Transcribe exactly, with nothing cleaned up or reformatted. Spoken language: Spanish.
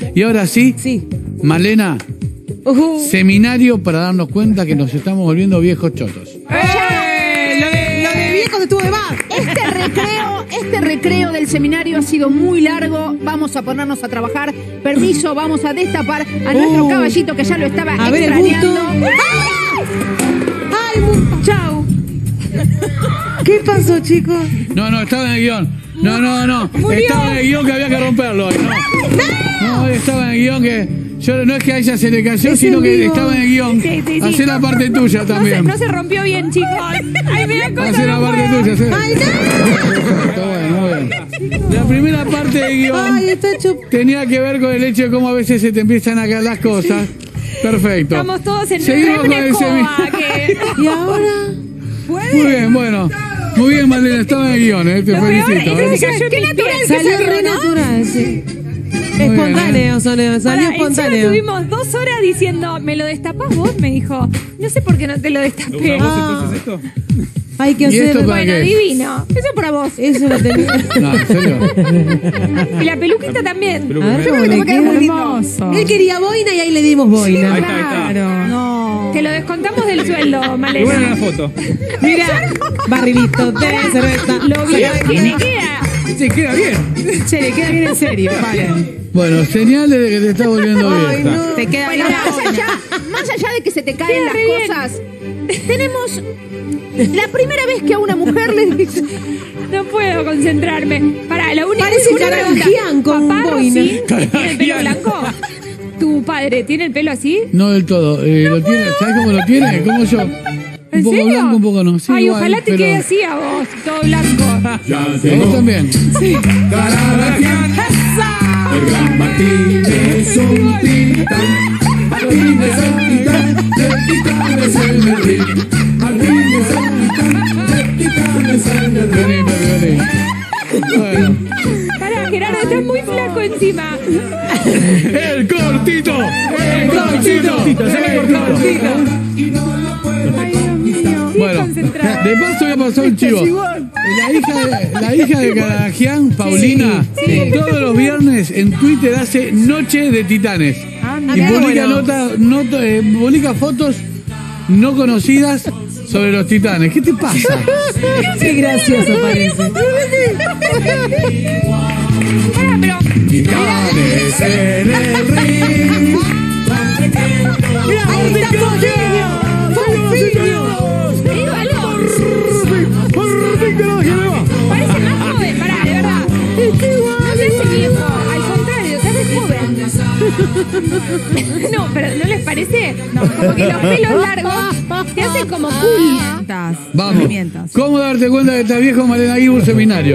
Y ahora sí, Sí. Malena, Uh-huh. seminario para darnos cuenta que nos estamos volviendo viejos chotos. ¡Eh! Lo de, lo de viejos estuvo de más. Este recreo, este recreo del seminario ha sido muy largo. Vamos a ponernos a trabajar. Permiso, vamos a destapar a nuestro Uh. caballito que ya lo estaba A ver el extrañando. busto. ¡Ay, bu- Chau. ¿Qué pasó, chicos? No, no, estaba en el guión. No, no, no. Murió. Estaba en el guión que había que romperlo hoy. No, no estaba en el guión que... Yo, no es que a ella se le cayó, Es sino en que vivo. estaba en el guión. Sí, sí, sí. Hacé la parte tuya No se, también. no se rompió bien, chicos. Ay, me da cosa, Hacé la no parte puedo. tuya. hacé. ¡Ay, no! Está bueno, muy bien. La primera parte del guión ¡Ay, está hecho... tenía que ver con el hecho de cómo a veces se te empiezan a caer las cosas. Perfecto. Estamos todos en Seguimos con una el escoba. semi- Que... ¿Y ahora? Muy bien, bueno. Muy bien, Malena, estaba en el guión, ¿eh? Te Lo peor felicito. es que ¿eh? se cayó Qué mi natural pie. que Salió salió, re ¿no? natural, sí. bien, Espontáneo, salió, salió Pará, encima espontáneo. estuvimos dos horas diciendo, ¿me lo destapás vos? Me dijo, no sé por qué no te lo destapé. Ah, hay que ¿Y hacer... esto para Bueno, qué? divino. Eso para vos. Eso lo tenía... No, en serio. Y la peluquita también. A ver cómo le queda. hermoso. Él quería boina y ahí le dimos boina. Ahí está, ahí está. Claro. No. Te lo descontamos del sueldo, Y Malena. bueno, la foto. Mira, barrilito de cerveza. Lo bien que le queda. Sí, queda bien. Che, le queda bien en serio, paren. Bueno, señales de que te está volviendo Ay, bien. no. Te queda bien. Más allá, más allá de que se te caen Queda las re bien. cosas, tenemos la primera vez que a una mujer le dice... No puedo concentrarme. Pará, la única Parece una pregunta. Kardashian con ¿Papá boina. Rossi tiene el pelo blanco? ¿Tu padre tiene el pelo así? No del todo. Eh, lo tiene, ¿sabes cómo lo tiene? Como yo. Un ¿En poco serio? blanco, un poco no. Sí, Ay, igual, ojalá te pero- quede así a vos, todo blanco. ¿Vos también? El gran Martín es un titán. Martín es el titán, el titán es el Merlín. Martín es el titán, el titán es el Merlín. Vení, vení, vení. Bueno. Pará, Gerardo, estás muy flaco encima. ¡El cortito! ¡El cortito! ¡El cortito! Ay, Dios mío. Bien Bueno, concentrado. de paso voy a pasar un chivo. La hija de, la hija de Kardashian, Paulina, todos los viernes en Twitter hace Noche de Titanes. y mira, publica, bueno. nota- nota- eh, publica fotos no conocidas sobre los titanes. ¿Qué te pasa? Qué gracioso parece. Pará, pero Titanes en el ring. Ahí está Fonfiño. Fonfiño. te digo algo. Parece más joven, pará, de verdad. No se hace viejo, al contrario, se hace joven. No, pero ¿no les parece? No, como que los pelos largos te hacen como cool. Vamos. ¿Cómo darte cuenta que estás viejo, Malena Guibu, seminario?